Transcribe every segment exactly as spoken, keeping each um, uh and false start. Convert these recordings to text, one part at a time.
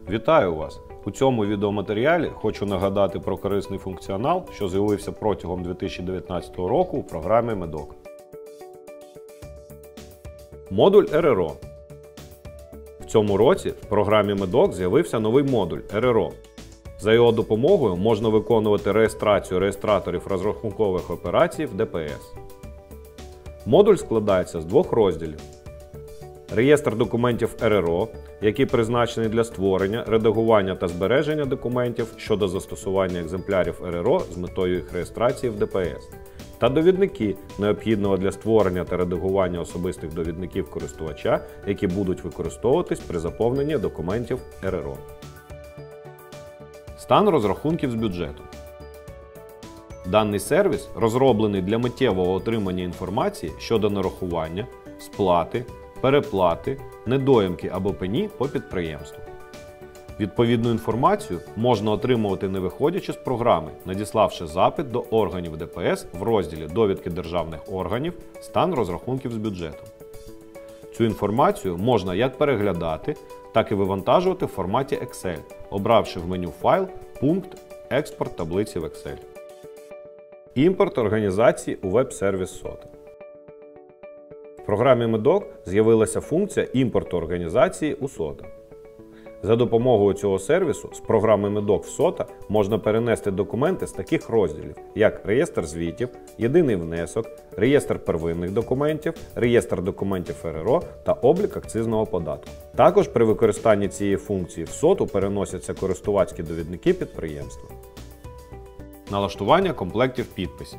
Вітаю вас! У цьому відеоматеріалі хочу нагадати про корисний функціонал, що з'явився протягом дві тисячі дев'ятнадцятого року у програмі медок. Модуль ер ер о. В цьому році в програмі медок з'явився новий модуль ер ер о. За його допомогою можна виконувати реєстрацію реєстраторів розрахункових операцій в де пе ес. Модуль складається з двох розділів. Реєстр документів ер ер о, який призначений для створення, редагування та збереження документів щодо застосування екземплярів ер ер о з метою їх реєстрації в де пе ес, та довідники, необхідного для створення та редагування особистих довідників користувача, які будуть використовуватись при заповненні документів ер ер о. Стан розрахунків з бюджету. Даний сервіс розроблений для миттєвого отримання інформації щодо нарахування, сплати, переплати, недоїмки або пені по підприємству. Відповідну інформацію можна отримувати не виходячи з програми, надіславши запит до органів де пе ес в розділі «Довідки державних органів. Стан розрахунків з бюджету». Цю інформацію можна як переглядати, так і вивантажувати в форматі ексель, обравши в меню «Файл» пункт «Експорт таблиці в ексель». Імпорт організації у веб-сервіс сота. В програмі медок з'явилася функція імпорту організації у сота. За допомогою цього сервісу з програми медок в сота можна перенести документи з таких розділів, як реєстр звітів, єдиний внесок, реєстр первинних документів, реєстр документів ер ер о та облік акцизного податку. Також при використанні цієї функції в соту переносяться користувацькі довідники підприємства. Налаштування комплектів підписів.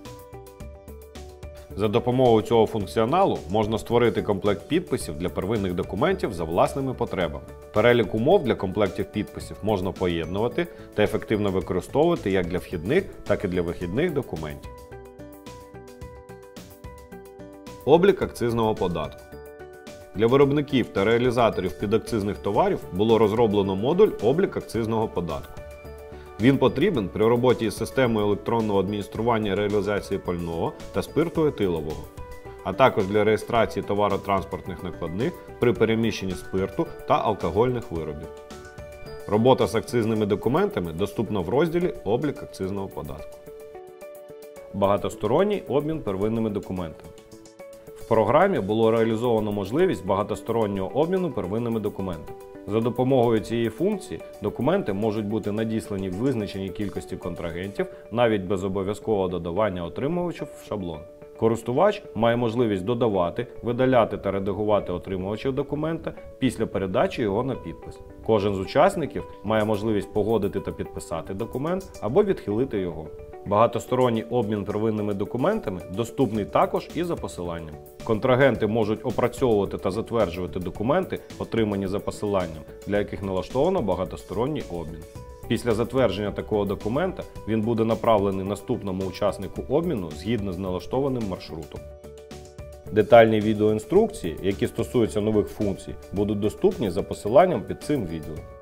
За допомогою цього функціоналу можна створити комплект підписів для первинних документів за власними потребами. Перелік умов для комплектів підписів можна поєднувати та ефективно використовувати як для вхідних, так і для вихідних документів. Облік акцизного податку. Для виробників та реалізаторів підакцизних товарів було розроблено модуль «Облік акцизного податку». Він потрібен при роботі із системою електронного адміністрування реалізації пального та спирту етилового, а також для реєстрації товаротранспортних накладних при переміщенні спирту та алкогольних виробів. Робота з акцизними документами доступна в розділі «Облік акцизного податку». Багатосторонній обмін первинними документами. В програмі було реалізовано можливість багатостороннього обміну первинними документами. За допомогою цієї функції документи можуть бути надіслані в визначеній кількості контрагентів навіть без обов'язкового додавання отримувачів в шаблон. Користувач має можливість додавати, видаляти та редагувати отримувачів документа після передачі його на підпис. Кожен з учасників має можливість погодити та підписати документ або відхилити його. Багатосторонній обмін первинними документами доступний також і за посиланням. Контрагенти можуть опрацьовувати та затверджувати документи, отримані за посиланням, для яких налаштовано багатосторонній обмін. Після затвердження такого документа він буде направлений наступному учаснику обміну згідно з налаштованим маршрутом. Детальні відеоінструкції, які стосуються нових функцій, будуть доступні за посиланням під цим відео.